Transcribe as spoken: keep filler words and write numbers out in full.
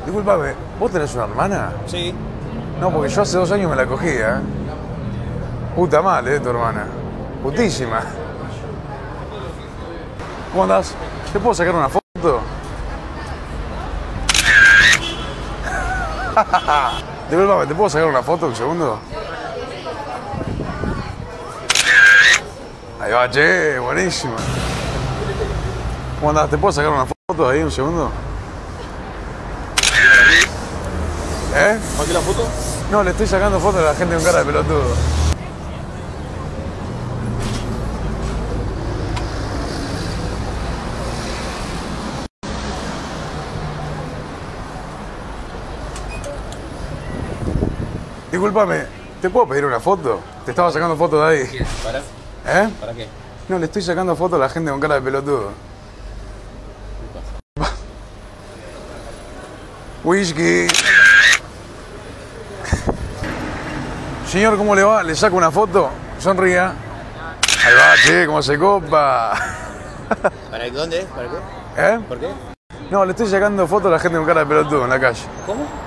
Disculpame, ¿vos tenés una hermana? Sí. No, porque yo hace dos años me la cogí, ¿eh? Puta mal, ¿eh? Tu hermana. Putísima. ¿Cómo andás? ¿Te puedo sacar una foto? Disculpame, ¿te puedo sacar una foto un segundo? Ahí va, che, buenísima. ¿Cómo andás? ¿Te puedo sacar una foto ahí un segundo? ¿Eh? ¿Aquí la foto? No, le estoy sacando fotos a la gente con cara de pelotudo. Disculpame, ¿te puedo pedir una foto? Te estaba sacando fotos de ahí. ¿Para? ¿Eh? ¿Para qué? No, le estoy sacando fotos a la gente con cara de pelotudo. Whisky. Señor, ¿cómo le va? ¿Le saco una foto? Sonría. Ahí va, che, cómo se copa. ¿Para dónde? ¿Para qué? ¿Eh? ¿Por qué? No, le estoy sacando fotos a la gente con cara de pelotudo en la calle. ¿Cómo?